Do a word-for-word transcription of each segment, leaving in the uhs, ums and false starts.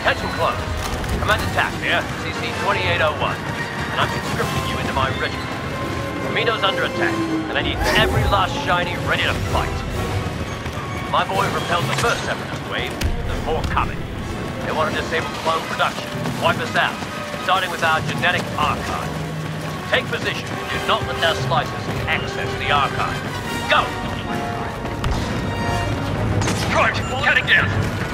Attention close. Commander Tack here, C C twenty-eight oh one, and I'm conscripting you into my regiment. Kamino's under attack, and I need every last shiny ready to fight. My boy repelled the first separatist wave, there's more coming. They want to disable clone production, wipe us out, starting with our genetic archive. Take position and do not let their slicers access the archive. Go! Right, cutting down!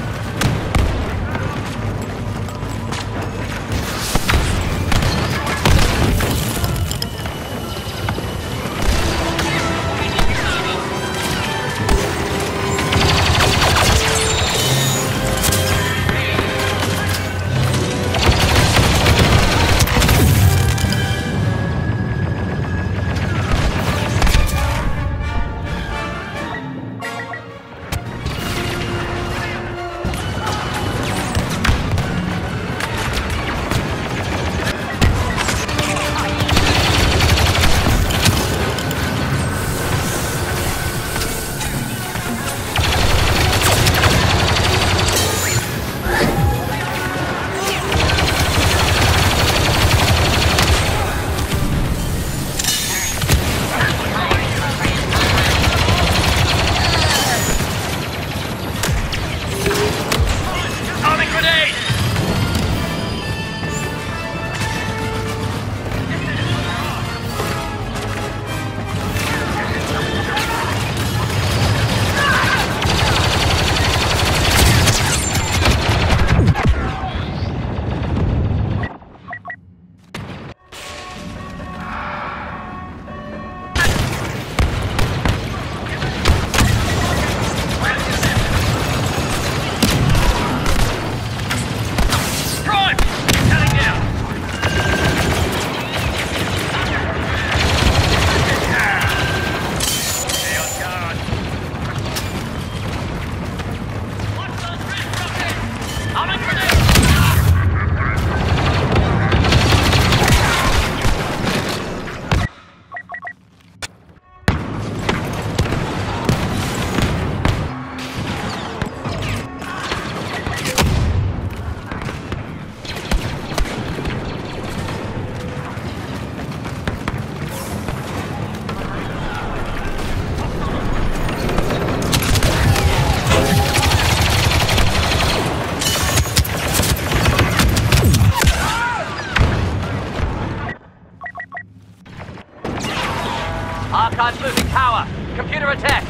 Archive's losing power. Computer attack.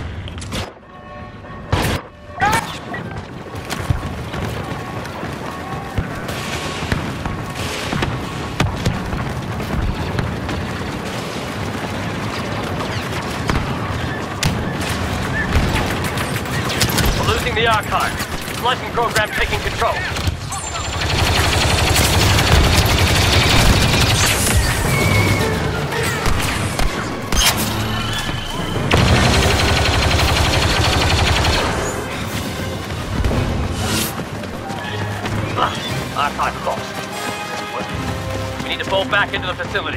We're losing the archive. Slicing program taking control. Archive lost. We need to fall back into the facility.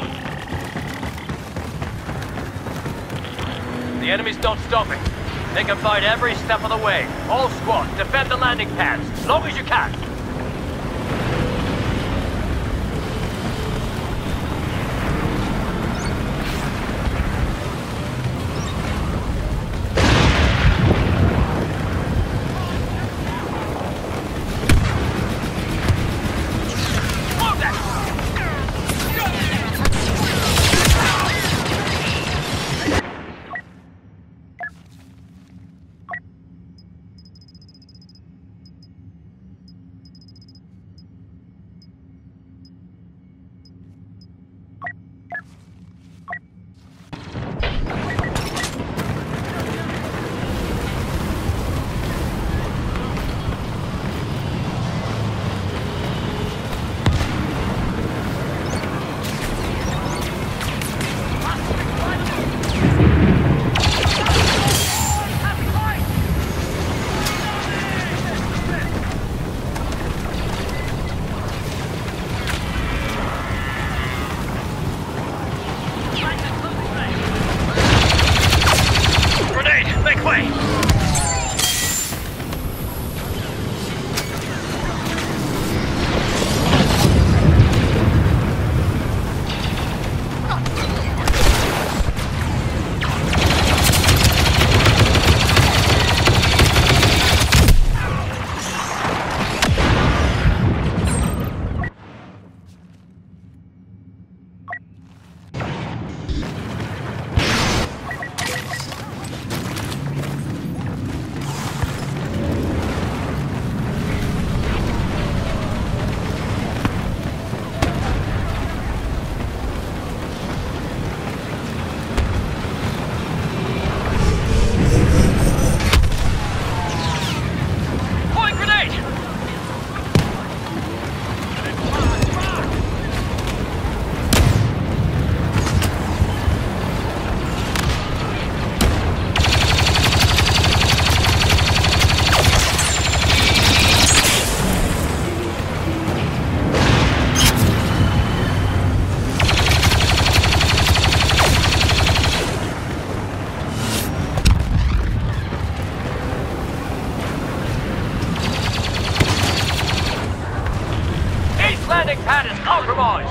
The enemy's not stopping. They can fight every step of the way. All squad, defend the landing pads, as long as you can. landing pad is compromised.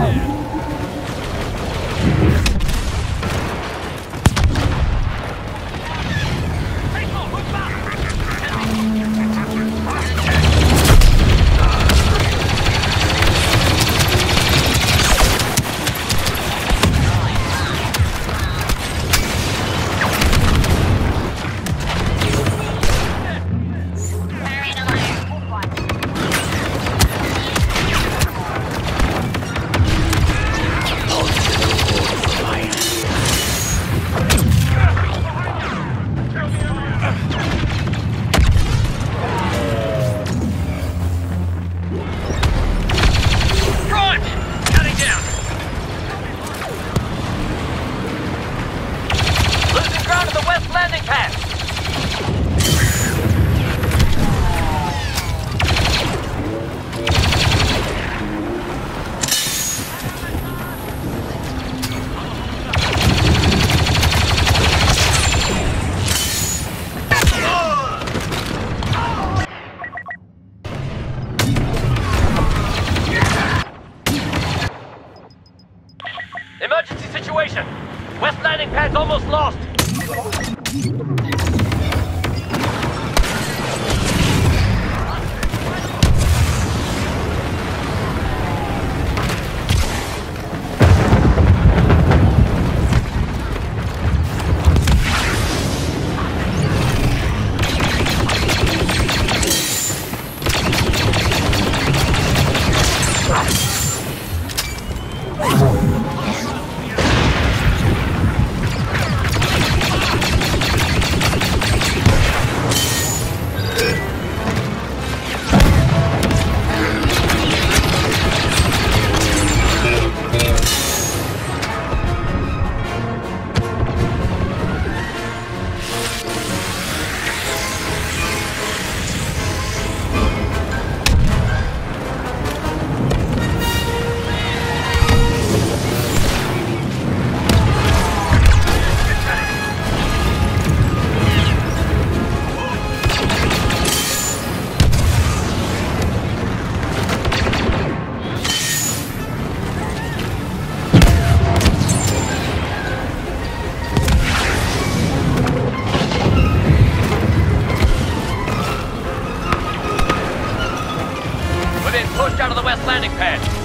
Landing pad! Emergency situation! West landing pad's almost lost! Pushed out of the west landing pad.